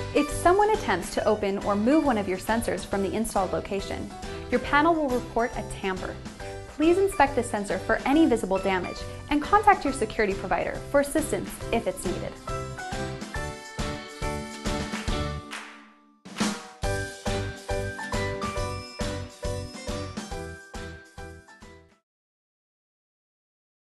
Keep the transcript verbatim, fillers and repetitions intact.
If someone attempts to open or move one of your sensors from the installed location, your panel will report a tamper. Please inspect the sensor for any visible damage and contact your security provider for assistance if it's needed.